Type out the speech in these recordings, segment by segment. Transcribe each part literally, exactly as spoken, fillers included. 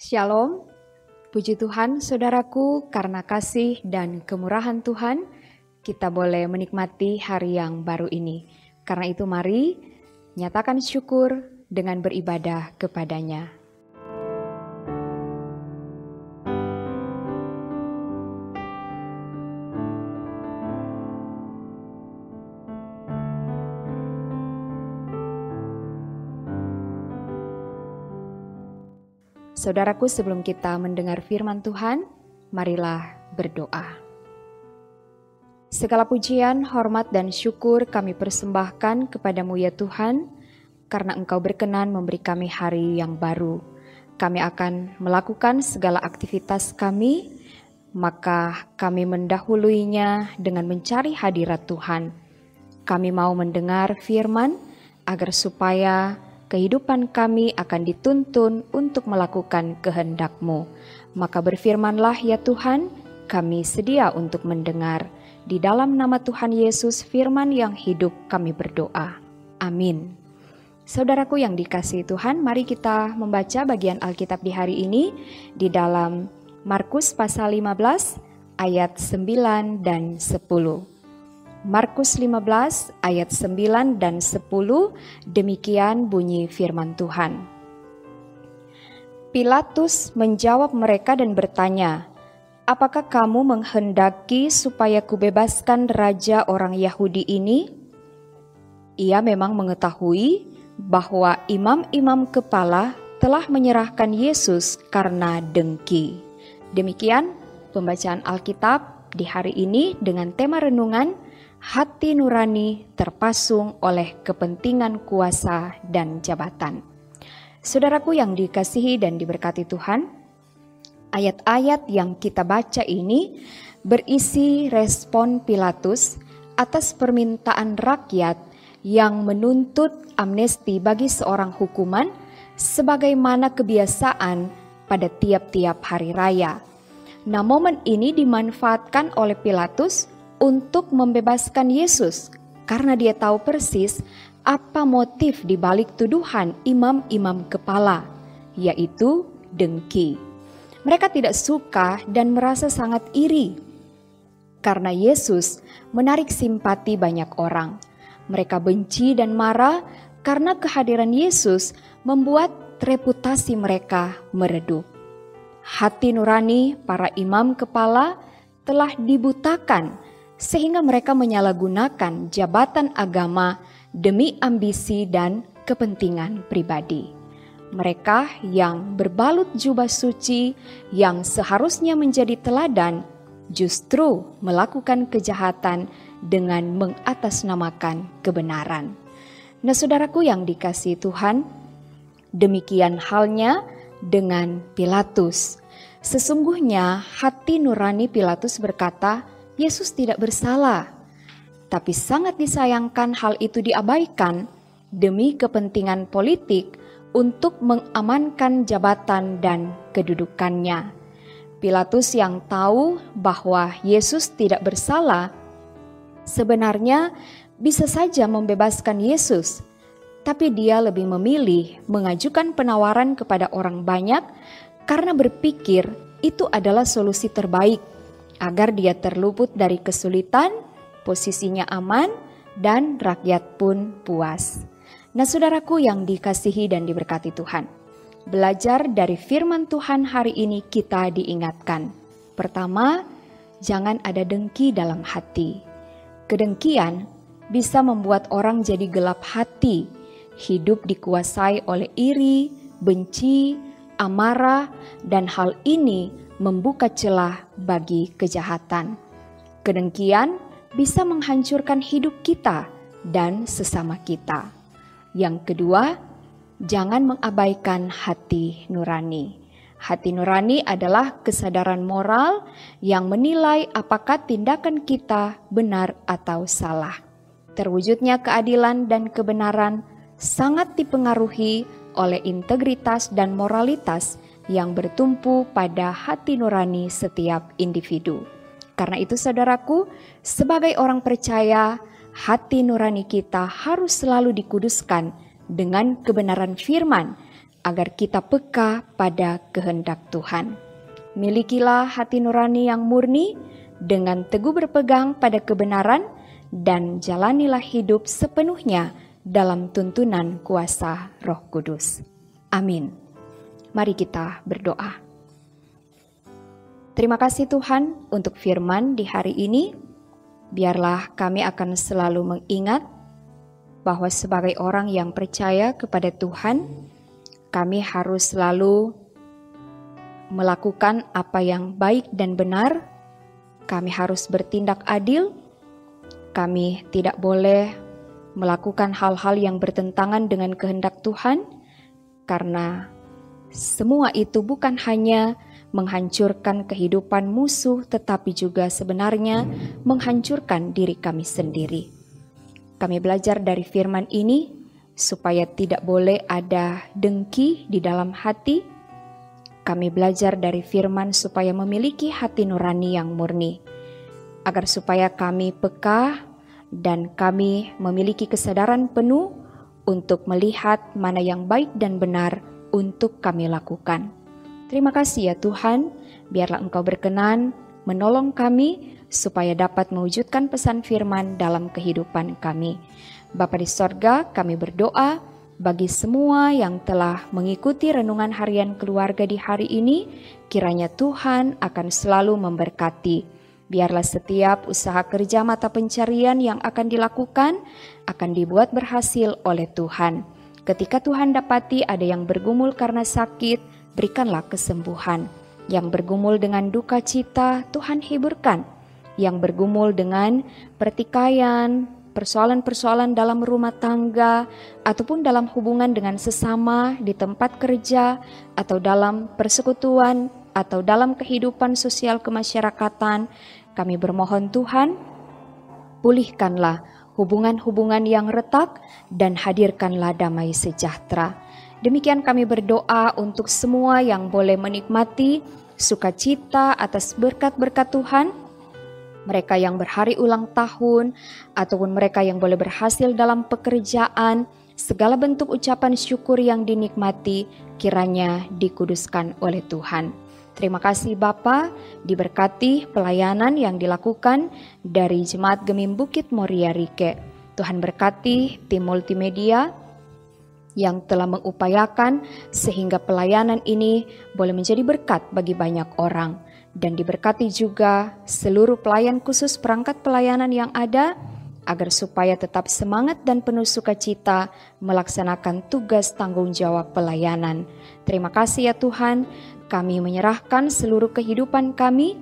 Shalom, puji Tuhan saudaraku, karena kasih dan kemurahan Tuhan, kita boleh menikmati hari yang baru ini. Karena itu mari nyatakan syukur dengan beribadah kepadanya. Saudaraku, sebelum kita mendengar firman Tuhan, marilah berdoa. Segala pujian, hormat, dan syukur kami persembahkan kepadamu ya Tuhan, karena Engkau berkenan memberi kami hari yang baru. Kami akan melakukan segala aktivitas kami, maka kami mendahuluinya dengan mencari hadirat Tuhan. Kami mau mendengar firman, agar supaya kehidupan kami akan dituntun untuk melakukan kehendak-Mu. Maka berfirmanlah ya Tuhan, kami sedia untuk mendengar. Di dalam nama Tuhan Yesus, firman yang hidup kami berdoa. Amin. Saudaraku yang dikasihi Tuhan, mari kita membaca bagian Alkitab di hari ini di dalam Markus pasal lima belas ayat sembilan dan sepuluh. Markus lima belas ayat sembilan dan sepuluh, demikian bunyi firman Tuhan. Pilatus menjawab mereka dan bertanya, "Apakah kamu menghendaki supaya kubebaskan raja orang Yahudi ini?" Ia memang mengetahui bahwa imam-imam kepala telah menyerahkan Yesus karena dengki. Demikian pembacaan Alkitab di hari ini dengan tema renungan, hati nurani terpasung oleh kepentingan kuasa dan jabatan. Saudaraku yang dikasihi dan diberkati Tuhan, ayat-ayat yang kita baca ini berisi respon Pilatus atas permintaan rakyat yang menuntut amnesti bagi seorang hukuman sebagaimana kebiasaan pada tiap-tiap hari raya. Nah, momen ini dimanfaatkan oleh Pilatus untuk membebaskan Yesus, karena dia tahu persis apa motif di balik tuduhan imam-imam kepala, yaitu dengki. Mereka tidak suka dan merasa sangat iri, karena Yesus menarik simpati banyak orang. Mereka benci dan marah karena kehadiran Yesus membuat reputasi mereka meredup. Hati nurani para imam kepala telah dibutakan, sehingga mereka menyalahgunakan jabatan agama demi ambisi dan kepentingan pribadi. Mereka yang berbalut jubah suci yang seharusnya menjadi teladan justru melakukan kejahatan dengan mengatasnamakan kebenaran. Nah, saudaraku yang dikasihi Tuhan, demikian halnya dengan Pilatus. Sesungguhnya hati nurani Pilatus berkata, Yesus tidak bersalah, tapi sangat disayangkan hal itu diabaikan demi kepentingan politik untuk mengamankan jabatan dan kedudukannya. Pilatus yang tahu bahwa Yesus tidak bersalah, sebenarnya bisa saja membebaskan Yesus, tapi dia lebih memilih mengajukan penawaran kepada orang banyak karena berpikir itu adalah solusi terbaik, agar dia terluput dari kesulitan, posisinya aman, dan rakyat pun puas. Nah, saudaraku yang dikasihi dan diberkati Tuhan, belajar dari firman Tuhan hari ini kita diingatkan. Pertama, jangan ada dengki dalam hati. Kedengkian bisa membuat orang jadi gelap hati, hidup dikuasai oleh iri, benci, amarah, dan hal ini membuka celah bagi kejahatan. Kedengkian bisa menghancurkan hidup kita dan sesama kita. Yang kedua, jangan mengabaikan hati nurani. Hati nurani adalah kesadaran moral yang menilai apakah tindakan kita benar atau salah. Terwujudnya keadilan dan kebenaran sangat dipengaruhi oleh integritas dan moralitas yang bertumpu pada hati nurani setiap individu. Karena itu saudaraku, sebagai orang percaya, hati nurani kita harus selalu dikuduskan dengan kebenaran firman, agar kita peka pada kehendak Tuhan. Milikilah hati nurani yang murni dengan teguh berpegang pada kebenaran dan jalanilah hidup sepenuhnya dalam tuntunan kuasa Roh Kudus. Amin. Mari kita berdoa. Terima kasih Tuhan untuk firman di hari ini. Biarlah kami akan selalu mengingat bahwa sebagai orang yang percaya kepada Tuhan, kami harus selalu melakukan apa yang baik dan benar. Kami harus bertindak adil. Kami tidak boleh melakukan hal-hal yang bertentangan dengan kehendak Tuhan, karena semua itu bukan hanya menghancurkan kehidupan musuh, tetapi juga sebenarnya menghancurkan diri kami sendiri. Kami belajar dari firman ini supaya tidak boleh ada dengki di dalam hati. Kami belajar dari firman supaya memiliki hati nurani yang murni, agar supaya kami peka dan kami memiliki kesadaran penuh untuk melihat mana yang baik dan benar untuk kami lakukan. Terima kasih ya Tuhan, biarlah Engkau berkenan menolong kami supaya dapat mewujudkan pesan firman dalam kehidupan kami. Bapa di sorga, kami berdoa bagi semua yang telah mengikuti renungan harian keluarga di hari ini, kiranya Tuhan akan selalu memberkati. Biarlah setiap usaha kerja mata pencarian yang akan dilakukan akan dibuat berhasil oleh Tuhan. Ketika Tuhan dapati ada yang bergumul karena sakit, berikanlah kesembuhan. Yang bergumul dengan duka cita, Tuhan hiburkan. Yang bergumul dengan pertikaian, persoalan-persoalan dalam rumah tangga, ataupun dalam hubungan dengan sesama di tempat kerja, atau dalam persekutuan, atau dalam kehidupan sosial kemasyarakatan, kami bermohon Tuhan, pulihkanlah hubungan-hubungan yang retak dan hadirkanlah damai sejahtera. Demikian kami berdoa untuk semua yang boleh menikmati sukacita atas berkat-berkat Tuhan, mereka yang berhari ulang tahun, ataupun mereka yang boleh berhasil dalam pekerjaan, segala bentuk ucapan syukur yang dinikmati kiranya dikuduskan oleh Tuhan. Terima kasih Bapa, diberkati pelayanan yang dilakukan dari Jemaat Gemim Bukit Moria Rike. Tuhan berkati tim multimedia yang telah mengupayakan sehingga pelayanan ini boleh menjadi berkat bagi banyak orang. Dan diberkati juga seluruh pelayan khusus perangkat pelayanan yang ada, agar supaya tetap semangat dan penuh sukacita melaksanakan tugas tanggung jawab pelayanan. Terima kasih ya Tuhan, kami menyerahkan seluruh kehidupan kami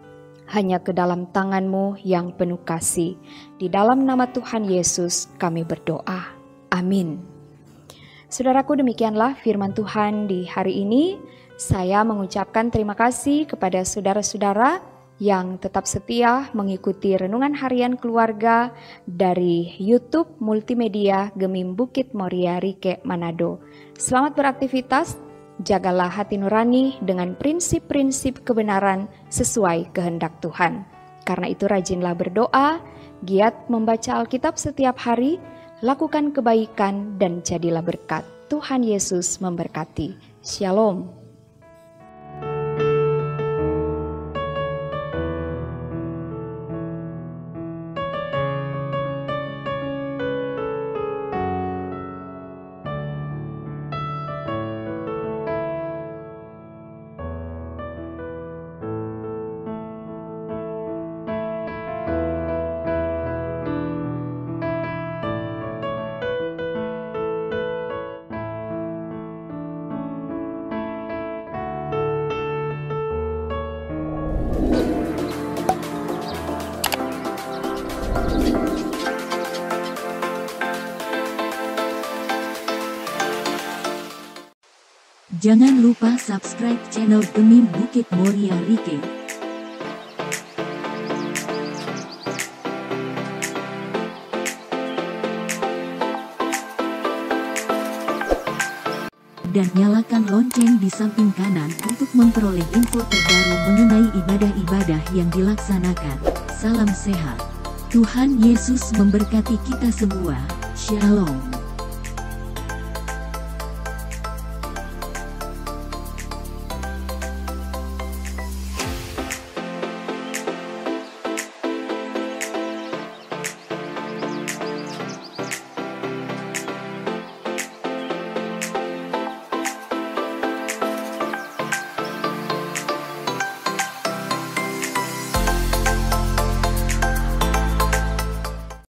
hanya ke dalam tangan-Mu yang penuh kasih. Di dalam nama Tuhan Yesus kami berdoa. Amin. Saudaraku, demikianlah firman Tuhan di hari ini. Saya mengucapkan terima kasih kepada saudara-saudara yang tetap setia mengikuti renungan harian keluarga dari YouTube Multimedia Gemim Bukit Moria Rike Manado. Selamat beraktivitas, jagalah hati nurani dengan prinsip-prinsip kebenaran sesuai kehendak Tuhan. Karena itu rajinlah berdoa, giat membaca Alkitab setiap hari, lakukan kebaikan dan jadilah berkat. Tuhan Yesus memberkati. Shalom. Jangan lupa subscribe channel Gemim Bukit Moria Rike. Dan nyalakan lonceng di samping kanan untuk memperoleh info terbaru mengenai ibadah-ibadah yang dilaksanakan. Salam sehat. Tuhan Yesus memberkati kita semua. Shalom.